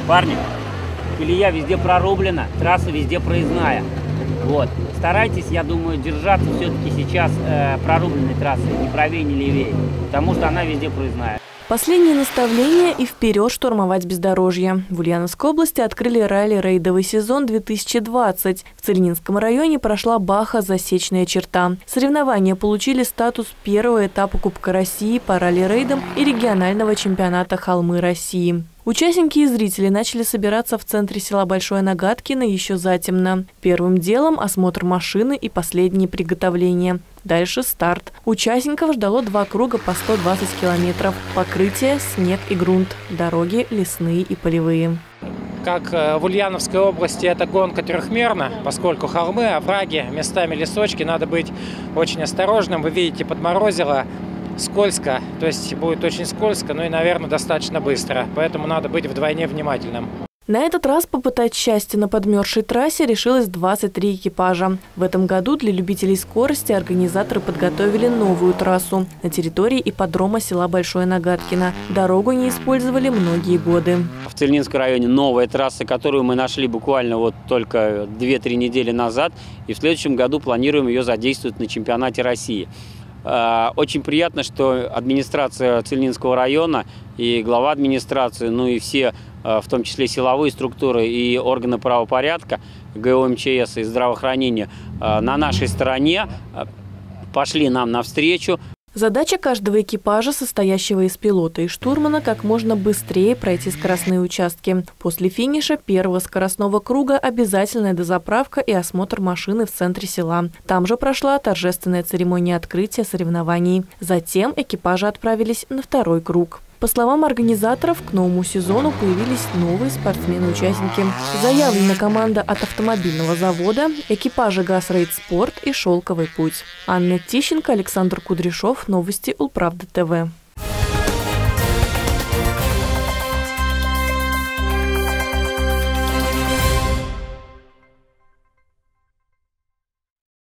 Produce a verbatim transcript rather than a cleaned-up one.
Парни, колея везде прорублена, трасса везде проездная. Вот. Старайтесь, я думаю, держаться все-таки сейчас э, прорубленной трассы, ни правее, ни левее, потому что она везде проездная. Последние наставления и вперед штурмовать бездорожье. В Ульяновской области открыли ралли-рейдовый сезон две тысячи двадцать. В Целининском районе прошла Баха-Засечная черта. Соревнования получили статус первого этапа Кубка России по ралли-рейдам и регионального чемпионата «Холмы России». Участники и зрители начали собираться в центре села Большое Нагадкино еще затемно. Первым делом осмотр машины и последние приготовления. Дальше старт. Участников ждало два круга по сто двадцать километров. Покрытие, снег и грунт. Дороги лесные и полевые. Как в Ульяновской области это гонка трехмерна, поскольку холмы, овраги, местами лесочки, надо быть очень осторожным. Вы видите, подморозило. Скользко, то есть будет очень скользко, но и, наверное, достаточно быстро. Поэтому надо быть вдвойне внимательным. На этот раз попытать счастье на подмерзшей трассе решилось двадцать три экипажа. В этом году для любителей скорости организаторы подготовили новую трассу на территории ипподрома села Большое Нагадкино. Дорогу не использовали многие годы. В Целининском районе новая трасса, которую мы нашли буквально вот только две-три недели назад. И в следующем году планируем ее задействовать на чемпионате России. Очень приятно, что администрация Целининского района и глава администрации, ну и все, в том числе силовые структуры и органы правопорядка, ГО МЧС и здравоохранения, на нашей стороне пошли нам навстречу. Задача каждого экипажа, состоящего из пилота и штурмана, как можно быстрее пройти скоростные участки. После финиша первого скоростного круга обязательная дозаправка и осмотр машины в центре села. Там же прошла торжественная церемония открытия соревнований. Затем экипажи отправились на второй круг. По словам организаторов, к новому сезону появились новые спортсмены-участники. Заявлена команда от автомобильного завода, экипажи «ГАЗ-Рейд Спорт» и «Шелковый путь». Анна Тищенко, Александр Кудряшов. Новости Улправда ТВ.